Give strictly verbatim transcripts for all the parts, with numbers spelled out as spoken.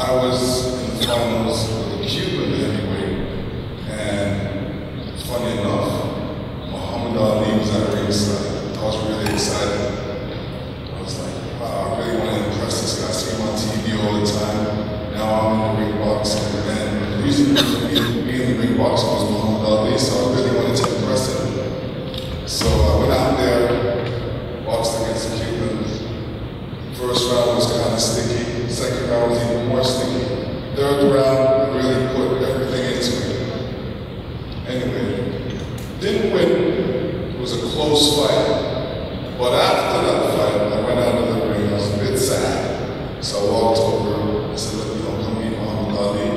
I was in the finals with a Cuban heavyweight, and funny enough, Muhammad Ali was at ringside. I was really excited. I was like, wow, I really want to impress this guy. I see him on T V all the time. Now I'm in the ring boxing, and the reason for me being in the ring boxing was Muhammad Ali, so I really wanted to impress him. So I went out there, boxed against the Cubans. First round was kind of sticky. Second round was even more sticky. Third round, really put everything into it. Anyway, didn't win. It was a close fight. But after that fight, I went out of the ring. I was a bit sad. So I walked over. I said, look, you know, come meet Muhammad Ali.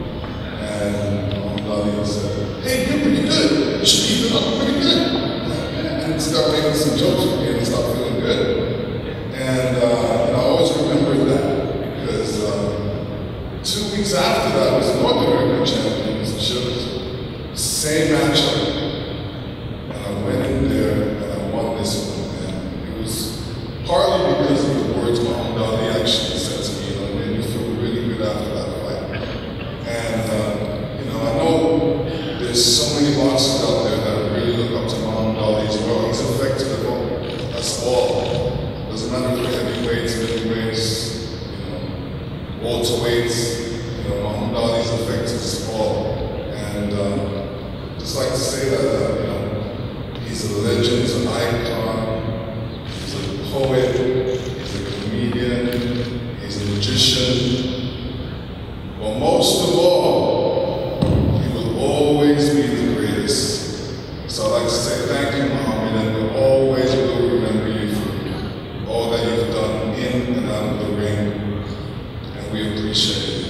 And Muhammad Ali said, hey, you're pretty good. You should keep it up. You're pretty good. And start making some jokes with me and start feeling good. And, uh, and I always remember that because uh, two weeks after that was North American Championships, same matchup. And I went in there and I won this one. And it was partly because of the words Muhammad Ali actually said to me. You know, it made me feel really good after that fight. And, uh, you know, I know there's so many boxers out there that really look up to Muhammad Ali as well. He's affected us all. Doesn't matter if you're heavyweights, middleweights, you know, welterweights, you know, Muhammad Ali's affected us all. And um, just like to say that, uh, you know, he's a legend, he's an icon, he's a poet, he's a comedian, he's a magician. But most of all, he will always be the greatest. So I'd like to say thank you, Muhammad, and we always will remember you for all that you've done in and out of the ring, and we appreciate it.